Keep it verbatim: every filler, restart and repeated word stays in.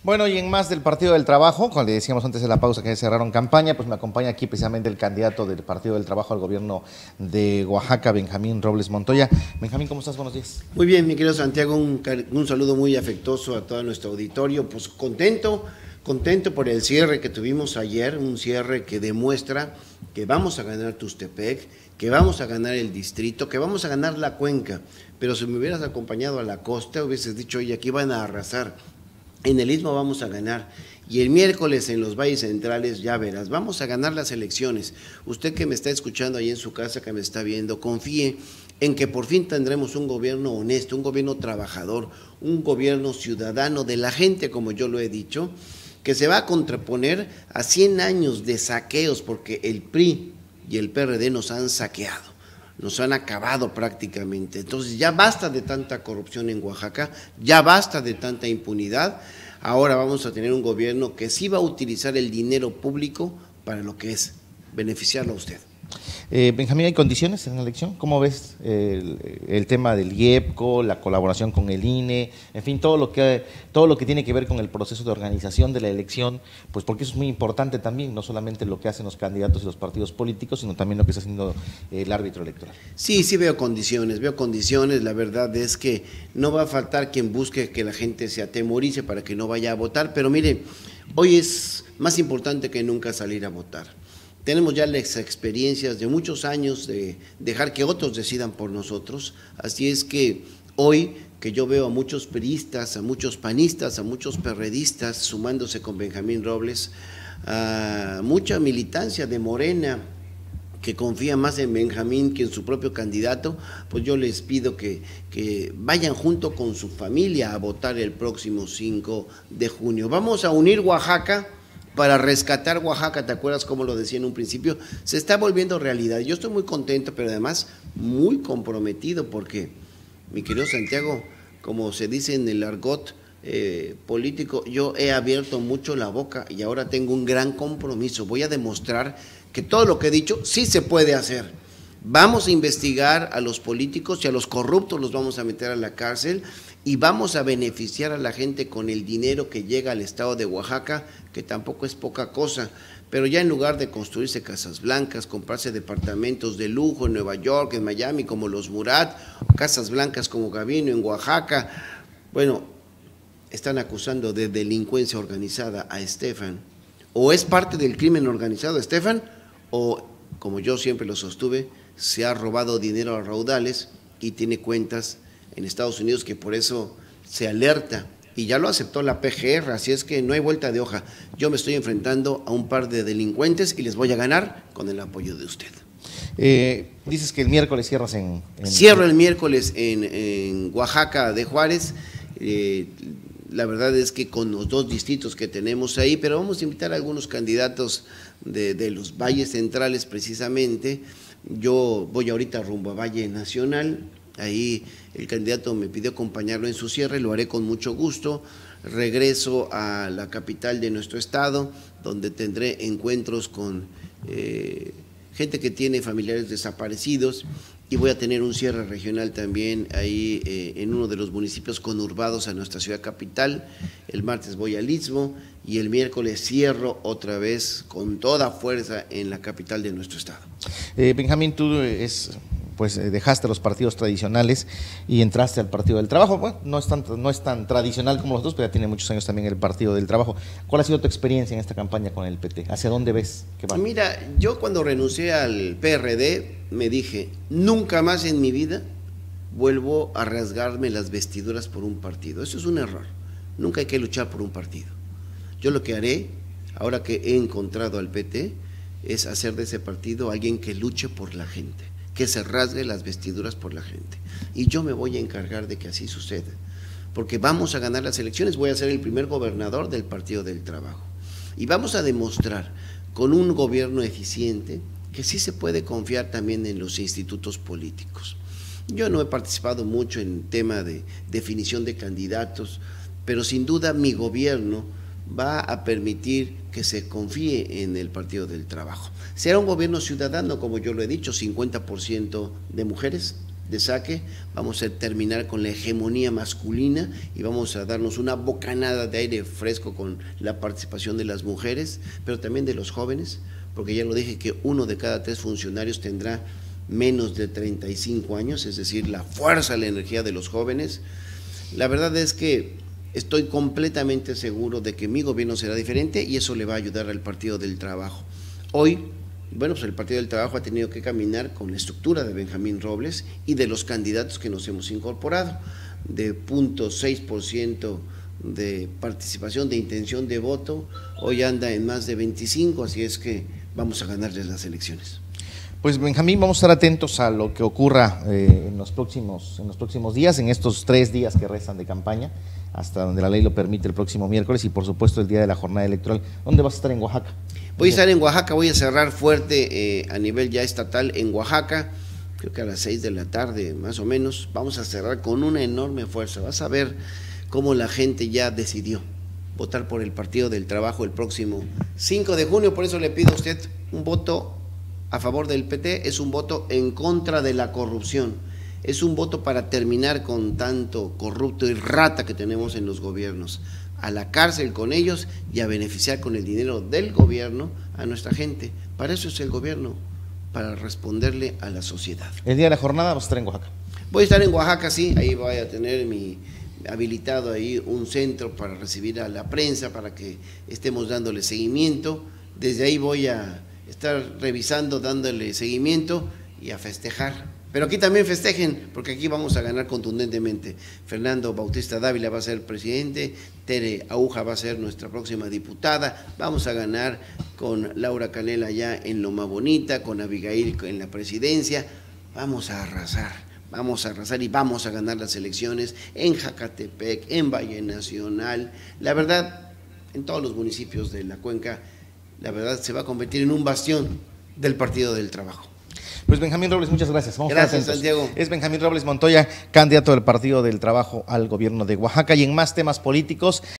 Bueno, y en más del Partido del Trabajo, cuando le decíamos antes de la pausa que cerraron campaña, pues me acompaña aquí precisamente el candidato del Partido del Trabajo al gobierno de Oaxaca, Benjamín Robles Montoya. Benjamín, ¿cómo estás? Buenos días. Muy bien, mi querido Santiago, un, un saludo muy afectuoso a todo nuestro auditorio. Pues contento, contento por el cierre que tuvimos ayer, un cierre que demuestra que vamos a ganar Tuxtepec, que vamos a ganar el distrito, que vamos a ganar la cuenca. Pero si me hubieras acompañado a la costa, hubieses dicho, oye, aquí van a arrasar. En el Istmo vamos a ganar, y el miércoles en los valles centrales ya verás, vamos a ganar las elecciones. Usted que me está escuchando ahí en su casa, que me está viendo, confíe en que por fin tendremos un gobierno honesto, un gobierno trabajador, un gobierno ciudadano de la gente, como yo lo he dicho, que se va a contraponer a cien años de saqueos, porque el P R I y el P R D nos han saqueado, nos han acabado prácticamente. Entonces ya basta de tanta corrupción en Oaxaca, ya basta de tanta impunidad. Ahora vamos a tener un gobierno que sí va a utilizar el dinero público para lo que es, beneficiarlo a usted. Eh, Benjamín, ¿hay condiciones en la elección? ¿Cómo ves el, el tema del I E P C O, la colaboración con el I N E, en fin, todo lo que todo lo que tiene que ver con el proceso de organización de la elección? Pues porque eso es muy importante también, no solamente lo que hacen los candidatos y los partidos políticos, sino también lo que está haciendo el árbitro electoral. Sí, sí veo condiciones, veo condiciones. La verdad es que no va a faltar quien busque que la gente se atemorice para que no vaya a votar, pero mire, hoy es más importante que nunca salir a votar. Tenemos ya las experiencias de muchos años de dejar que otros decidan por nosotros, así es que hoy que yo veo a muchos priistas, a muchos panistas, a muchos perredistas sumándose con Benjamín Robles, a mucha militancia de Morena que confía más en Benjamín que en su propio candidato, pues yo les pido que, que vayan junto con su familia a votar el próximo cinco de junio. Vamos a unir Oaxaca para rescatar Oaxaca. ¿Te acuerdas cómo lo decía en un principio? Se está volviendo realidad. Yo estoy muy contento, pero además muy comprometido, porque, mi querido Santiago, como se dice en el argot eh, político, yo he abierto mucho la boca y ahora tengo un gran compromiso. Voy a demostrar que todo lo que he dicho sí se puede hacer. Vamos a investigar a los políticos y a los corruptos los vamos a meter a la cárcel, y vamos a beneficiar a la gente con el dinero que llega al estado de Oaxaca, que tampoco es poca cosa, pero ya en lugar de construirse casas blancas, comprarse departamentos de lujo en Nueva York, en Miami, como los Murat, casas blancas como Gavino en Oaxaca, bueno, están acusando de delincuencia organizada a Estefan, o es parte del crimen organizado Estefan, o, como yo siempre lo sostuve, se ha robado dinero a raudales y tiene cuentas en Estados Unidos, que por eso se alerta, y ya lo aceptó la P G R, así es que no hay vuelta de hoja. Yo me estoy enfrentando a un par de delincuentes y les voy a ganar con el apoyo de usted. Eh, dices que el miércoles cierras en… en Cierro el miércoles en, en Oaxaca de Juárez. Eh, la verdad es que con los dos distritos que tenemos ahí, pero vamos a invitar a algunos candidatos de, de los valles centrales precisamente. Yo voy ahorita rumbo a Valle Nacional. Ahí el candidato me pidió acompañarlo en su cierre, lo haré con mucho gusto. Regreso a la capital de nuestro estado, donde tendré encuentros con eh, gente que tiene familiares desaparecidos, y voy a tener un cierre regional también ahí eh, en uno de los municipios conurbados a nuestra ciudad capital. El martes voy al Istmo y el miércoles cierro otra vez con toda fuerza en la capital de nuestro estado. Eh, Benjamín, tú es… pues dejaste los partidos tradicionales y entraste al Partido del Trabajo. Bueno, no es tan, no es tan tradicional como los dos, pero ya tiene muchos años también el Partido del Trabajo. ¿Cuál ha sido tu experiencia en esta campaña con el P T? ¿Hacia dónde ves que va? Mira, yo cuando renuncié al P R D me dije, nunca más en mi vida vuelvo a rasgarme las vestiduras por un partido. Eso es un error. Nunca hay que luchar por un partido. Yo lo que haré, ahora que he encontrado al P T, es hacer de ese partido alguien que luche por la gente, que se rasgue las vestiduras por la gente. Y yo me voy a encargar de que así suceda, porque vamos a ganar las elecciones. Voy a ser el primer gobernador del Partido del Trabajo. Y vamos a demostrar con un gobierno eficiente que sí se puede confiar también en los institutos políticos. Yo no he participado mucho en tema de definición de candidatos, pero sin duda mi gobierno va a permitir que se confíe en el Partido del Trabajo. Será un gobierno ciudadano, como yo lo he dicho, cincuenta por ciento de mujeres, de saque, vamos a terminar con la hegemonía masculina y vamos a darnos una bocanada de aire fresco con la participación de las mujeres, pero también de los jóvenes, porque ya lo dije que uno de cada tres funcionarios tendrá menos de treinta y cinco años, es decir, la fuerza, la energía de los jóvenes. La verdad es que estoy completamente seguro de que mi gobierno será diferente y eso le va a ayudar al Partido del Trabajo. Hoy, bueno, pues el Partido del Trabajo ha tenido que caminar con la estructura de Benjamín Robles y de los candidatos que nos hemos incorporado, de cero punto seis por ciento de participación, de intención de voto, hoy anda en más de veinticinco, así es que vamos a ganarles las elecciones. Pues Benjamín, vamos a estar atentos a lo que ocurra eh, en los próximos, en los próximos días, en estos tres días que restan de campaña, hasta donde la ley lo permite el próximo miércoles y por supuesto el día de la jornada electoral. ¿Dónde vas a estar en Oaxaca? Voy a estar en Oaxaca, voy a cerrar fuerte eh, a nivel ya estatal en Oaxaca, creo que a las seis de la tarde más o menos, vamos a cerrar con una enorme fuerza. Vas a ver cómo la gente ya decidió votar por el Partido del Trabajo el próximo cinco de junio, por eso le pido a usted un voto a favor del P T, es un voto en contra de la corrupción, es un voto para terminar con tanto corrupto y rata que tenemos en los gobiernos, a la cárcel con ellos y a beneficiar con el dinero del gobierno a nuestra gente. Para eso es el gobierno, para responderle a la sociedad. El día de la jornada vas a estar en Oaxaca. Voy a estar en Oaxaca, sí, ahí voy a tener mi habilitado ahí un centro para recibir a la prensa, para que estemos dándole seguimiento. Desde ahí voy a estar revisando, dándole seguimiento y a festejar. Pero aquí también festejen, porque aquí vamos a ganar contundentemente. Fernando Bautista Dávila va a ser presidente, Tere Aúja va a ser nuestra próxima diputada, vamos a ganar con Laura Canela ya en Loma Bonita, con Abigail en la presidencia, vamos a arrasar, vamos a arrasar y vamos a ganar las elecciones en Jacatepec, en Valle Nacional, la verdad, en todos los municipios de la cuenca. La verdad se va a convertir en un bastión del Partido del Trabajo. Pues Benjamín Robles, muchas gracias. Vamos gracias, Santiago. Es Benjamín Robles Montoya, candidato del Partido del Trabajo al gobierno de Oaxaca, y en más temas políticos.